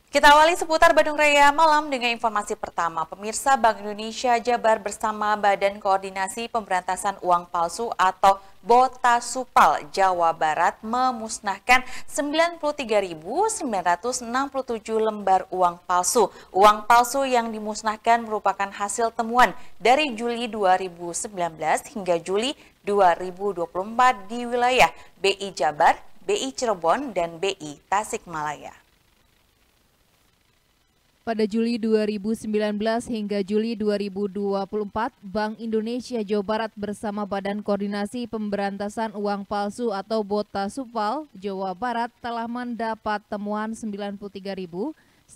Kita awali seputar Bandung Raya malam dengan informasi pertama. Pemirsa, Bank Indonesia Jabar bersama Badan Koordinasi Pemberantasan Uang Palsu atau Botasupal Jawa Barat memusnahkan 93.967 lembar uang palsu. Uang palsu yang dimusnahkan merupakan hasil temuan dari Juli 2019 hingga Juli 2024 di wilayah BI Jabar, BI Cirebon, dan BI Tasikmalaya. Pada Juli 2019 hingga Juli 2024, Bank Indonesia Jawa Barat bersama Badan Koordinasi Pemberantasan Uang Palsu atau Botasupal Jawa Barat telah mendapat temuan 93.967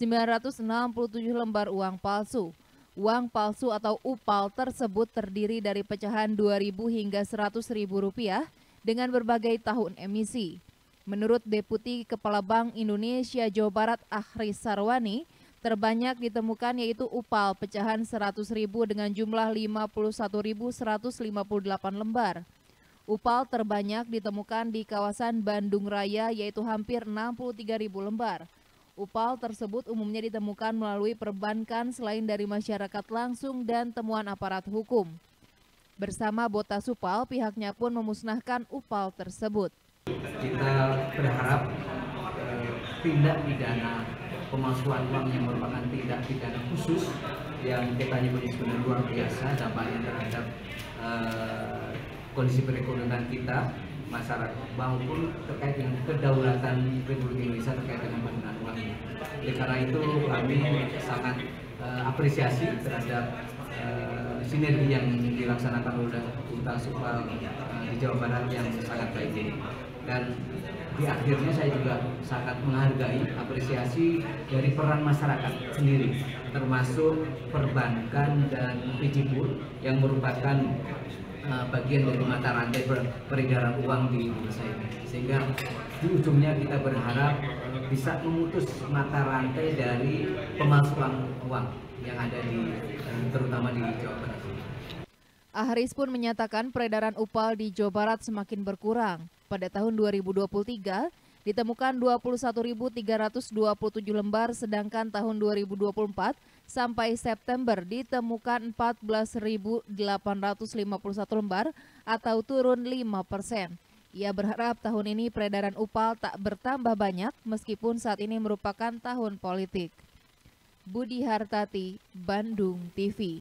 lembar uang palsu. Uang palsu atau UPAL tersebut terdiri dari pecahan Rp2.000 hingga Rp100.000 dengan berbagai tahun emisi. Menurut Deputi Kepala Bank Indonesia Jawa Barat Akhris Sarwani, terbanyak ditemukan yaitu UPAL pecahan Rp100.000 dengan jumlah 51.158 lembar. UPAL terbanyak ditemukan di kawasan Bandung Raya yaitu hampir 63.000 lembar. UPAL tersebut umumnya ditemukan melalui perbankan selain dari masyarakat langsung dan temuan aparat hukum. Bersama Botasupal, pihaknya pun memusnahkan UPAL tersebut. Kita berharap tindak pidana pemalsuan uang yang merupakan tindak pidana khusus yang kita nyebut sebenarnya luar biasa dampaknya terhadap kondisi perekonomian kita, masyarakat maupun terkait dengan kedaulatan Republik Indonesia terkait dengan penggunaan uang ini. Oleh karena itu kami sangat apresiasi terhadap sinergi yang dilaksanakan oleh Botasupal di Jawa Barat yang sangat baik ini. Dan di akhirnya saya juga sangat menghargai apresiasi dari peran masyarakat sendiri, termasuk perbankan dan PJPUR yang merupakan bagian dari mata rantai peredaran uang di Indonesia ini. Sehingga di ujungnya kita berharap bisa memutus mata rantai dari pemalsuan uang yang ada terutama di Jawa Barat. Akhris pun menyatakan peredaran UPAL di Jawa Barat semakin berkurang. Pada tahun 2023, ditemukan 21.327 lembar, sedangkan tahun 2024 sampai September ditemukan 14.851 lembar atau turun 5%. Ia berharap tahun ini peredaran UPAL tak bertambah banyak meskipun saat ini merupakan tahun politik. Budi Hartati, Bandung TV.